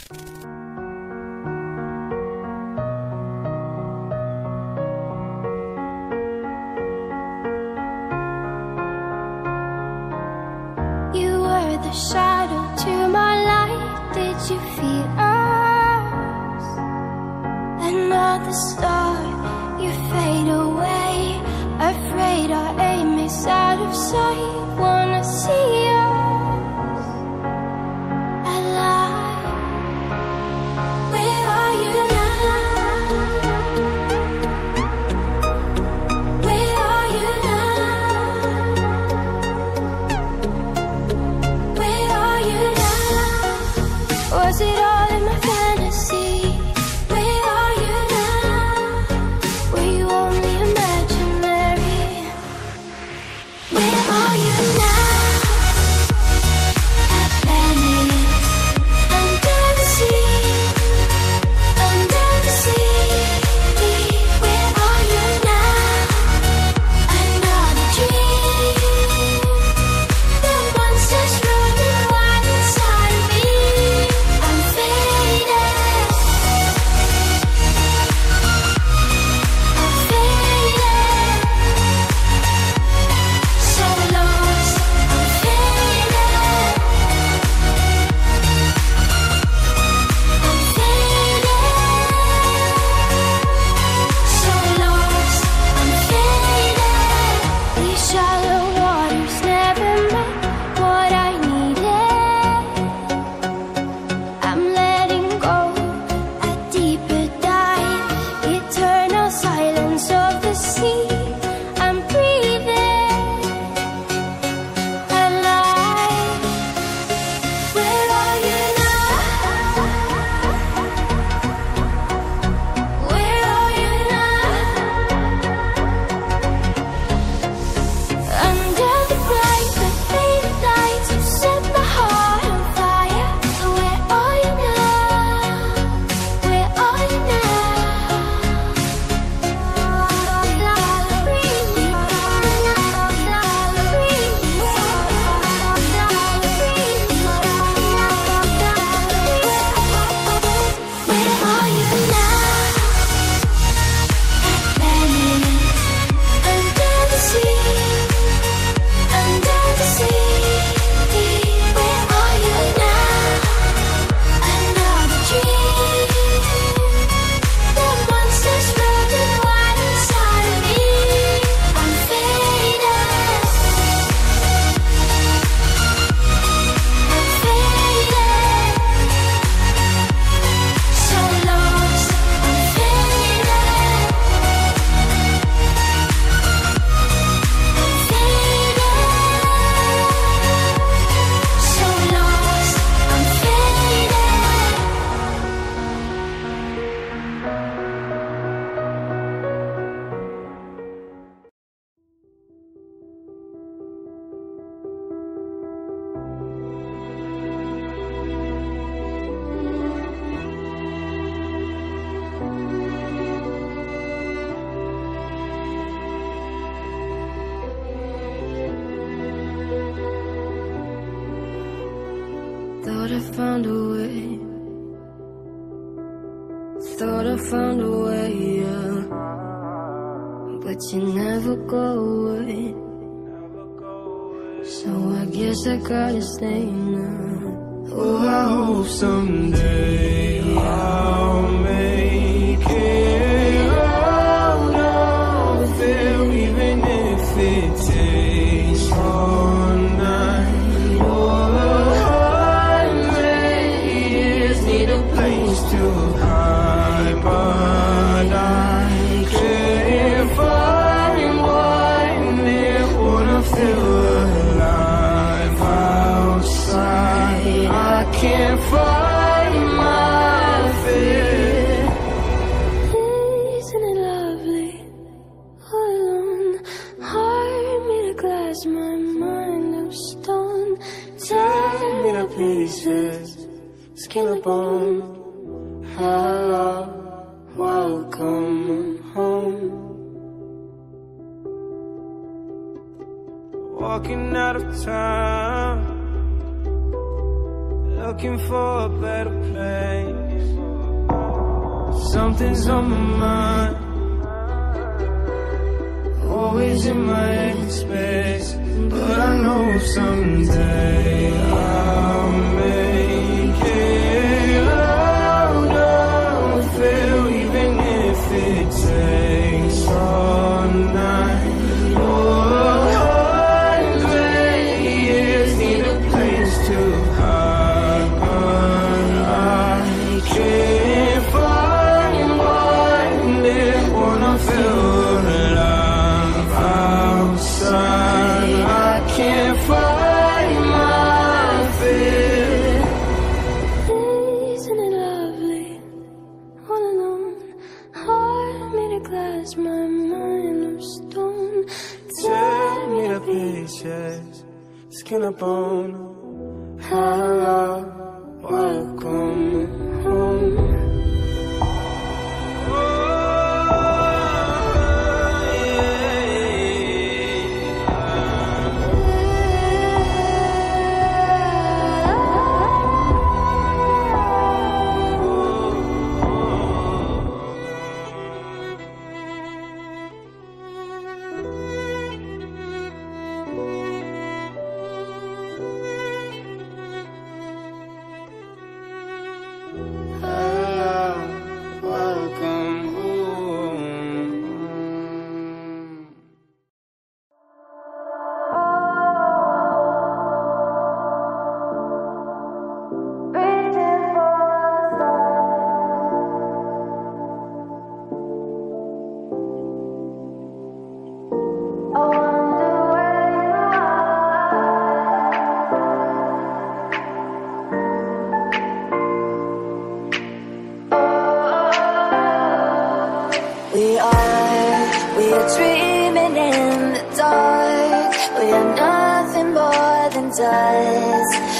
The shadow to my light, did you feel us? Another star, you fade away. Afraid our aim is out of sight. Wanna see us alive. Where are you now? Where are you now? Was it all in my fantasy? Where are you now? Were you only imaginary? Where are you now? Atlantis, under the sea, under the sea. Where are you now? Another dream. The monsters running wild inside of me. Thought I found a way. Thought I found a way, yeah. But you never go away. So I guess I gotta stay now. Oh, I hope someday I'll make it out of there, even if it takes all night or 100 years. Need a place to hide, but I can't find one that wanna feel alive outside. I can't find my fear. Isn't it lovely? All alone, heart made of glass, my mind of stone. Tear me to pieces, skin and bone. Hello, welcome home. Walking out of town, looking for a better place. something's on my mind. Always in my headspace, but I know someday I'll make it out of hell, even if it takes all night. Oh, 100 years, need a place to hide, but I can't find one that wanna feel alive outside. I can't find my fear. Isn't it lovely? All alone, heart made of glass, my mind of stone. Tear me to pieces, skin and bone. Hello, welcome home. We are dreaming in the dark. We are nothing more than dust.